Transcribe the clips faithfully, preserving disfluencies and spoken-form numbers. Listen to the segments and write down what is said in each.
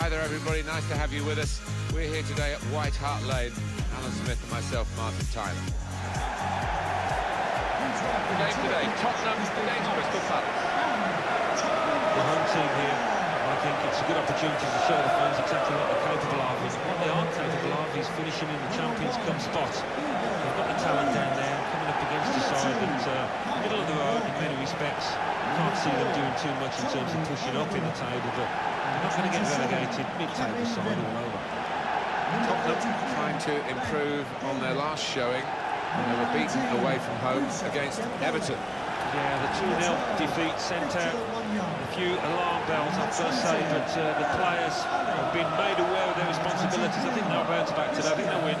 Hi there, everybody. Nice to have you with us. We're here today at White Hart Lane. Alan Smith and myself, Martin Tyler. The game today, Tottenham against Crystal Palace. The home team here, I think it's a good opportunity to show the fans exactly what they're capable of. And what they are capable of is finishing in the Champions Cup spot. They've got the talent down there, coming up against a side that's uh, middle of the road in many respects. Can't see them doing too much in terms of pushing up in the table, but they're not going to get relegated, mid-table side all over. Tottenham trying to improve on their last showing. They were beaten away from home against Everton. Yeah, the two nil defeat sent out a few alarm bells, I've got to say, but uh, the players have been made aware of their responsibilities. I think they'll bounce back today. I think they'll win.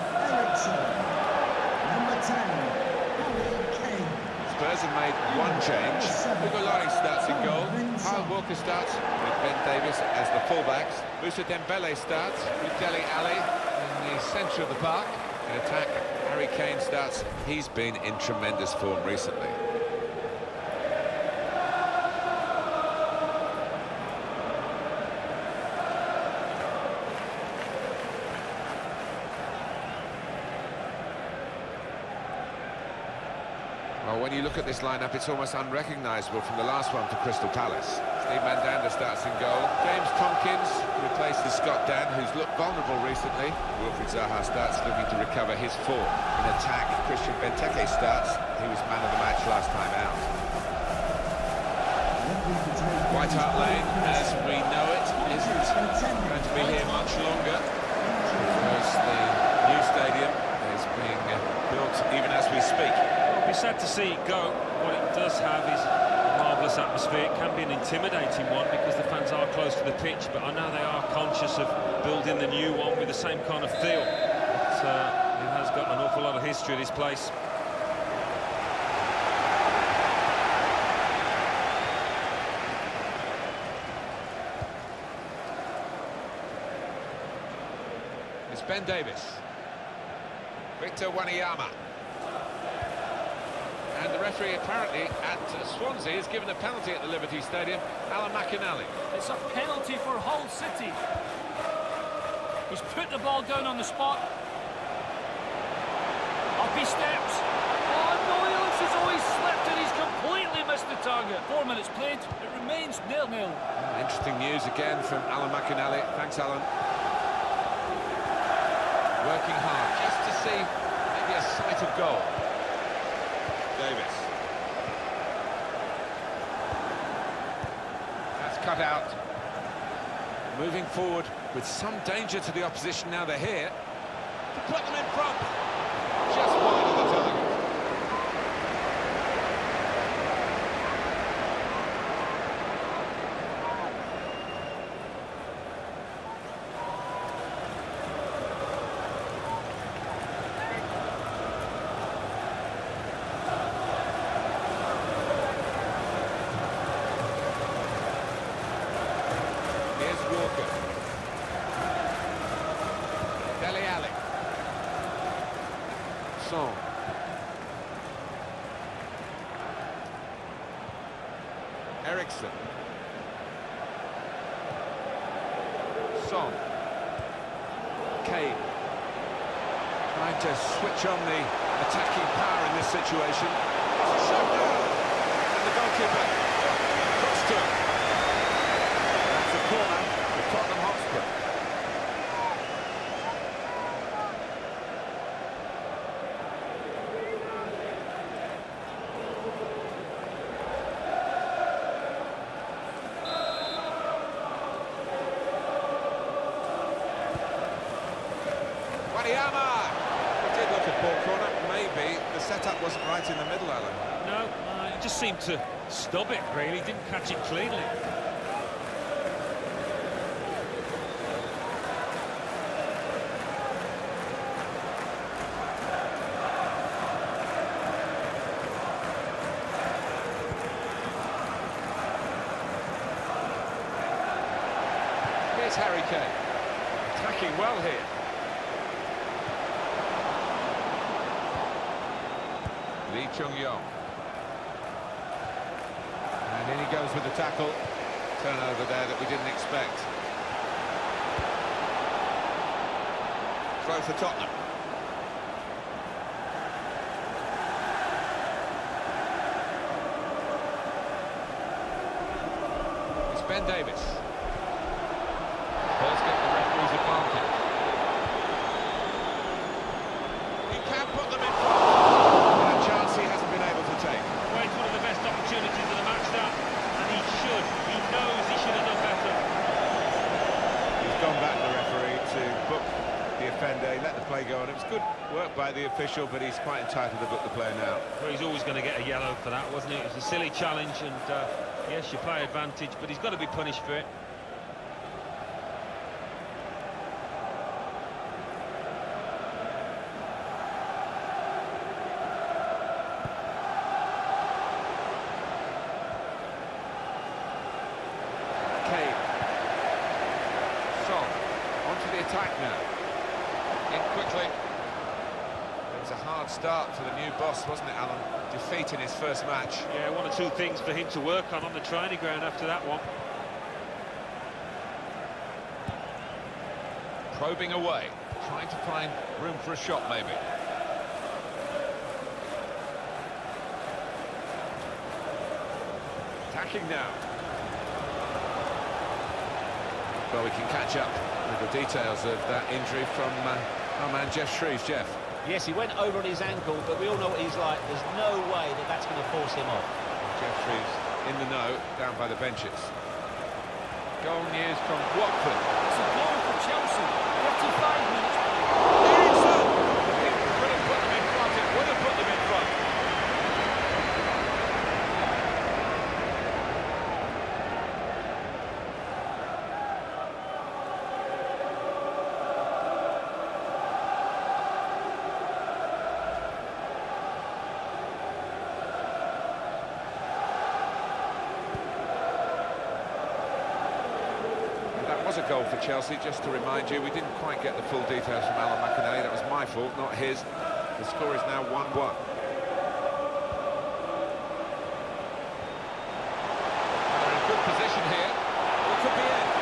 Spurs have made one change. Hugo Lloris starts in goal. Kyle Walker starts with Ben Davies as the fullbacks. Moussa Dembele starts with Dele Alli in the centre of the park. In attack, Harry Kane starts. He's been in tremendous form recently. Well, when you look at this lineup, it's almost unrecognisable from the last one for Crystal Palace. Steve Mandanda starts in goal. James Tompkins replaces Scott Dan, who's looked vulnerable recently. Wilfried Zaha starts looking to recover his form. In attack, Christian Benteke starts. He was man of the match last time out. White Hart Lane, as we know it, isn't going to be here much longer because the new stadium is being built even as we speak. It'll be sad to see it go. What it does have is a marvellous atmosphere. It can be an intimidating one because the fans are close to the pitch, but I know they are conscious of building the new one with the same kind of feel. But, uh, it has got an awful lot of history, this place. It's Ben Davies. Victor Wanyama. And the referee apparently at Swansea has given a penalty at the Liberty Stadium. Alan McInally. It's a penalty for Hull City. He's put the ball down on the spot. Up he steps. Oh no, he looks as though he's slipped and he's completely missed the target. Four minutes played, it remains nil nil. Interesting news again from Alan McInally. Thanks, Alan. Working hard just to see maybe a sight of goal. Davis. That's cut out. Moving forward with some danger to the opposition now they're here. To put them in front. Just wide of the target. Walker. Dele Alli. Son. Eriksson. Son. Kane. Trying to switch on the attacking power in this situation. It's a shutdown. And the goalkeeper cross to him. That's a corner. Tottenham Hotspur. Wanyama! We did look at ball corner. Maybe the setup wasn't right in the middle, Alan. No, uh, he just seemed to stub it, really. Didn't catch it cleanly. Here's Harry Kane, attacking well here. Lee Chung-yong. And in he goes with the tackle. Turnover there that we didn't expect. Throw for Tottenham. It's Ben Davis. Spurs get the referee's advantage. He can put them in front. And a chance he hasn't been able to take. Well, it's one of the best opportunities of the match, that, and he should. He knows he should have done better. He's gone back, the referee, to book the offender. He let the play go on. It was good work by the official, but he's quite entitled to book the player now. Well, he's always going to get a yellow for that, wasn't it? It was a silly challenge, and uh, yes, you play advantage, but he's got to be punished for it. Onto the attack now. In quickly. It was a hard start for the new boss, wasn't it, Alan? Defeat in his first match. Yeah, one or two things for him to work on on the training ground after that one. Probing away, trying to find room for a shot, maybe. Attacking now. Well, we can catch up with the details of that injury from uh, our man Jeff Shreves. Jeff. Yes, he went over on his ankle, but we all know what he's like. There's no way that that's going to force him off. Jeff Shreves in the know, down by the benches. Goal news from Watford. It's a goal for Chelsea. thirty-five minutes. Ericsson! It could have put them in front. It would have put them in front. Was a goal for Chelsea, just to remind you. We didn't quite get the full details from Alan McInally. That was my fault, not his. The score is now one one. They're in good position here. It could be it.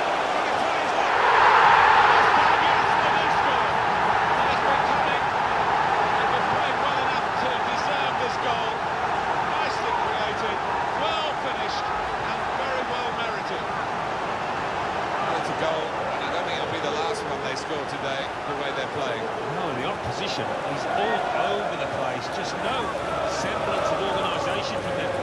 Today, the way they're playing. No, the opposition is all over the place. Just no semblance of organisation from them.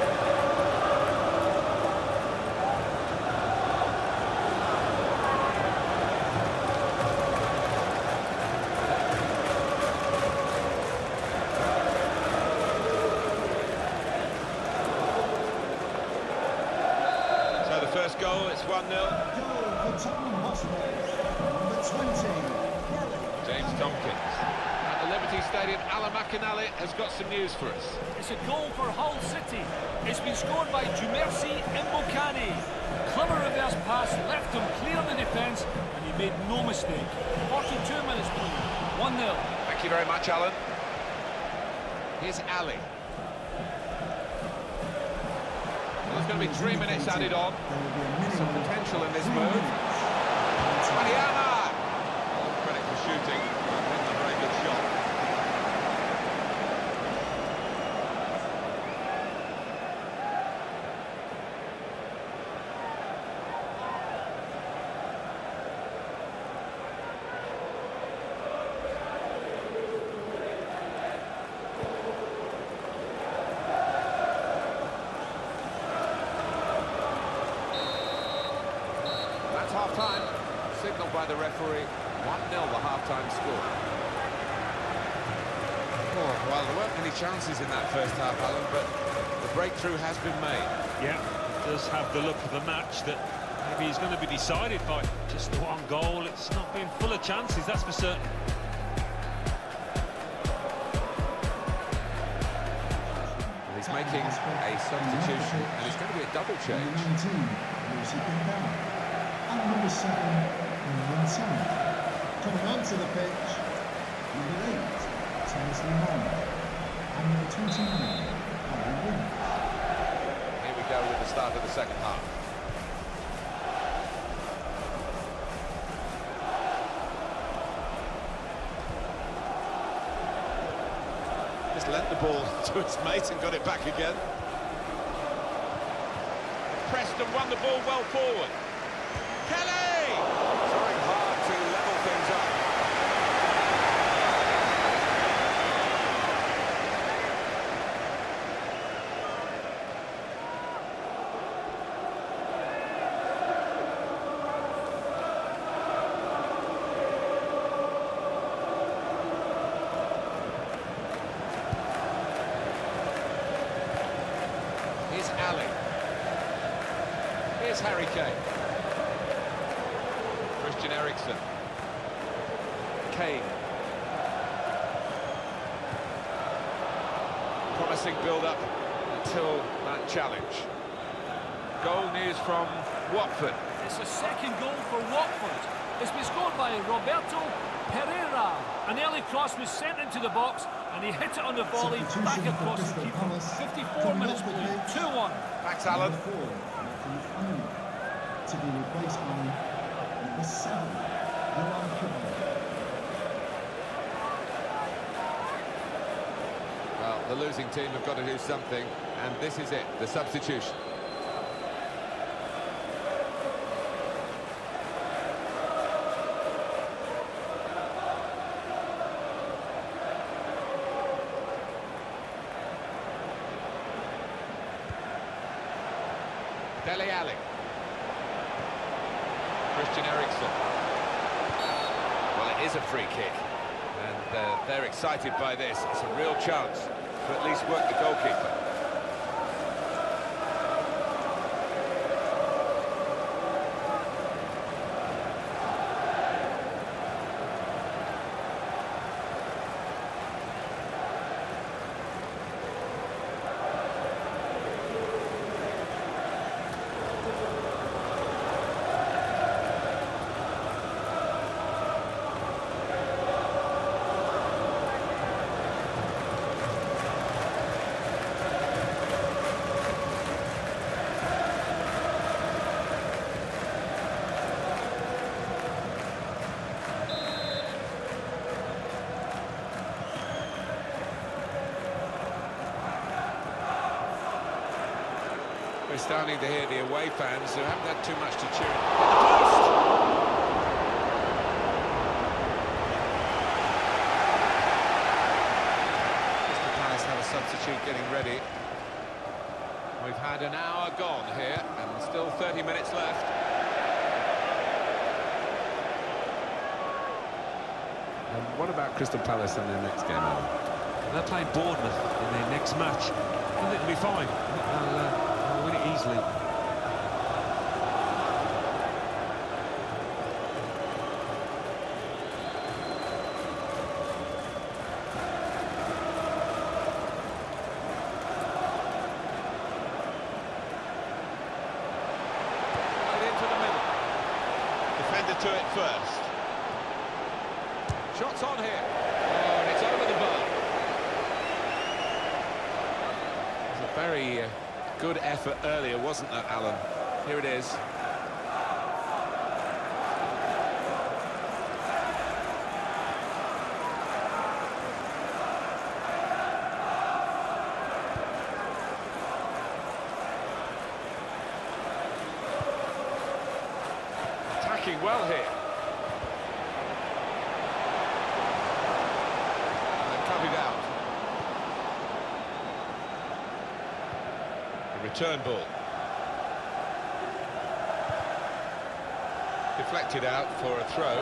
So the first goal, it's one nil. James Tompkins. At the Liberty Stadium, Alan McInally has got some news for us. It's a goal for Hull City. It's been scored by Jumersi Mbokani. Clever reverse pass, left him clear of the defence, and he made no mistake. forty-two minutes played, one nil. Thank you very much, Alan. Here's Ali. Well, there's going to be three minutes added on. Some potential in this move. Mariana! Credit for shooting. Wasn't a very good shot. That's half-time. Signalled by the referee. one nil the half-time score. Oh, well, there weren't many chances in that first half, Alan, but the breakthrough has been made. Yeah, it does have the look of a match that maybe is going to be decided by just the one goal. It's not been full of chances, that's for certain. Well, he's making a substitution, and it's going to be a double change. And number seven, number seven. Coming onto the pitch, number eight, Tennessee Hall. And number twenty-nine, Harry Williams. Here we go with the start of the second half. Just lent the ball to his mate and got it back again. Pressed and won the ball well forward. Kelly! Trying hard to level things up. Here's Ali. Here's Harry Kane. Christian Eriksen. Kane. Promising build-up until that challenge. Goal news from Watford. It's a second goal for Watford. It's been scored by Roberto Pereira. An early cross was sent into the box and he hit it on the volley back across the keeper. fifty-four minutes played, two one. Thanks, Alan. To be replaced by number seven, Yohan Kimmel. Well, the losing team have got to do something, and this is it, the substitution. Dele Alli. Christian Eriksen. Well, it is a free kick, and uh, they're excited by this. It's a real chance to at least work the goalkeeper. We're starting to hear the away fans who haven't had too much to cheer in the post. Crystal Palace have a substitute getting ready. We've had an hour gone here and still thirty minutes left. And what about Crystal Palace in their next game, Alan? They're playing Bournemouth in their next match. I think it'll be fine. I think they'll, uh, they'll win it easily. Right into the middle. Defender to it first. Shots on here. Oh, and it's over the bar. Very uh, good effort earlier, wasn't there, Alan? Here it is. Attacking well here. And they cut it out. Return ball. Deflected out for a throw.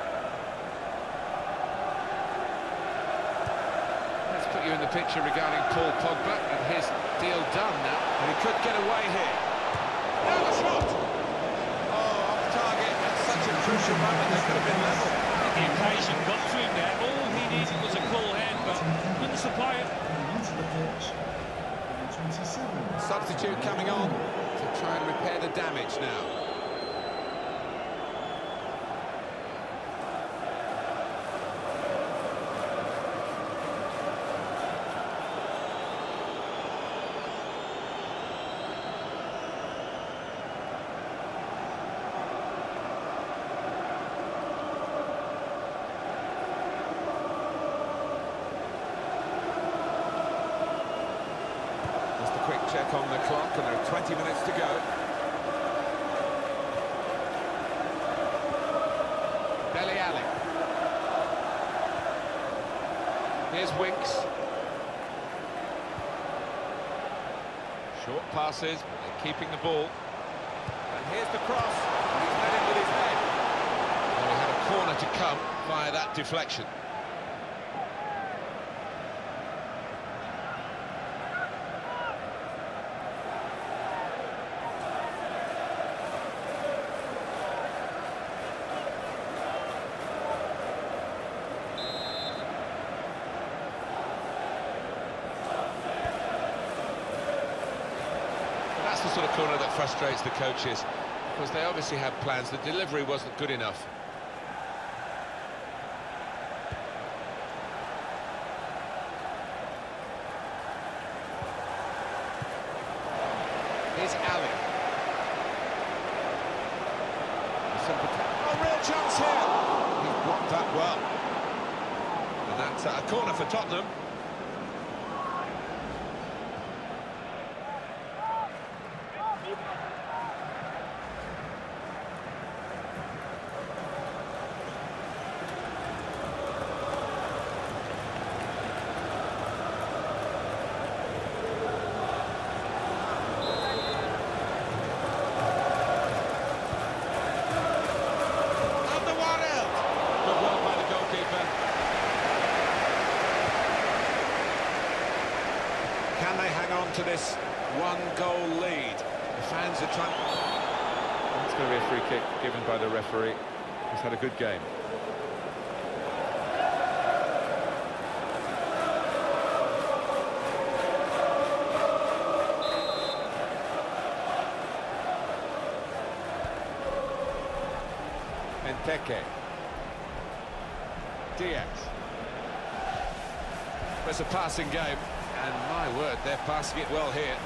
Let's put you in the picture regarding Paul Pogba and his deal done now. And he could get away here. Now the shot! Oh, off target at such a crucial moment, they could have been level. The occasion got to him there. All he needed was a cool hand, but couldn't supply it. Onto the pitch. twenty-seven. Substitute coming on to try and repair the damage now. back on the clock, and there are twenty minutes to go. Dele Alli. Here's Winks. Short passes, but they're keeping the ball. And here's the cross. He's met it with his head. Well, he had a corner to come via that deflection. That's the sort of corner that frustrates the coaches, because they obviously had plans. The delivery wasn't good enough. Here's Ali. Oh, real chance here. He's blocked that well. And that's a corner for Tottenham. Can they hang on to this one-goal lead? The fans are trying... It's going to be a free kick given by the referee. He's had a good game. Benteke. Diaz. It's a passing game, and my word, they're passing it well here.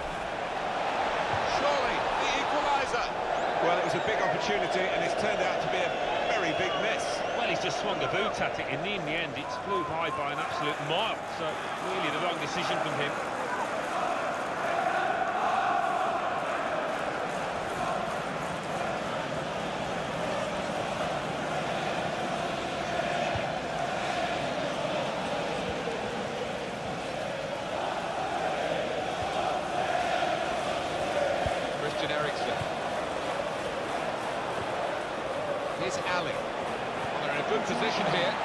Surely, the equaliser. Well, it was a big opportunity, and it's turned out to be a very big miss. Well, he's just swung a boot at it, and in the end, it flew by by an absolute mile. So, really, the wrong decision from him. Here's Ali. Well, they're in a good position here.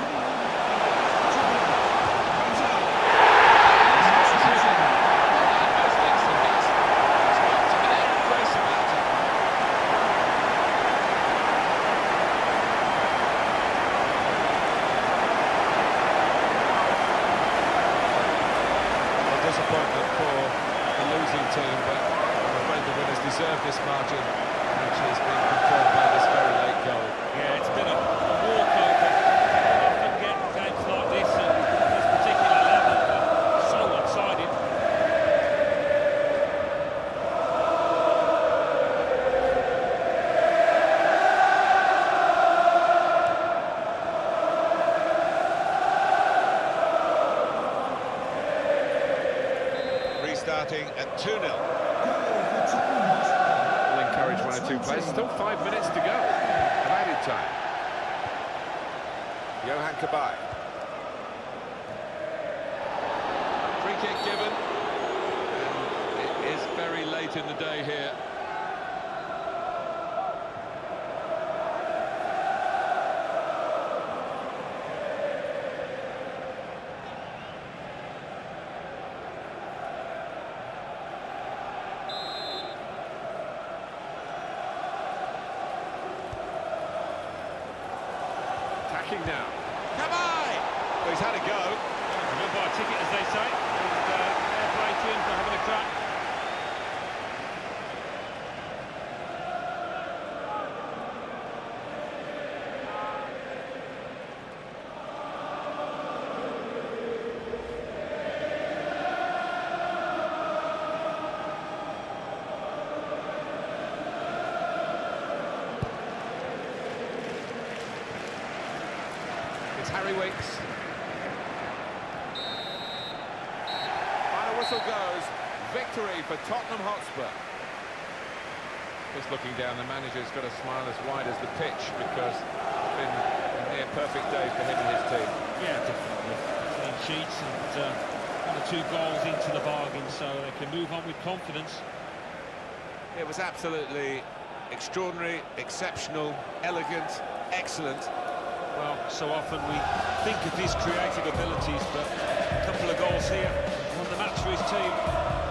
Well, disappointment for the losing team, but I'm afraid the winners deserve this margin, which is being confirmed by this very late goal. Yeah, it's been a walkover. You often get games like this at this particular level, but so one-sided. Restarting at two nil. Will encourage one or two players. Still five minutes to go. Added time. Johan Cabaye. Free kick given. And it is very late in the day here. Attacking now. Cabaye! Well, he's had a go. He'll buy a ticket, as they say. And uh, fair play to him for having a crack. It's Harry Winks. Final whistle goes. victory for Tottenham Hotspur. Just looking down, the manager's got a smile as wide as the pitch because it's been a near perfect day for him and his team. Yeah, definitely. Clean sheets and uh, one or two goals into the bargain, so they can move on with confidence. It was absolutely extraordinary, exceptional, elegant, excellent. Well, so often we think of his creative abilities, but a couple of goals here won the match for his team.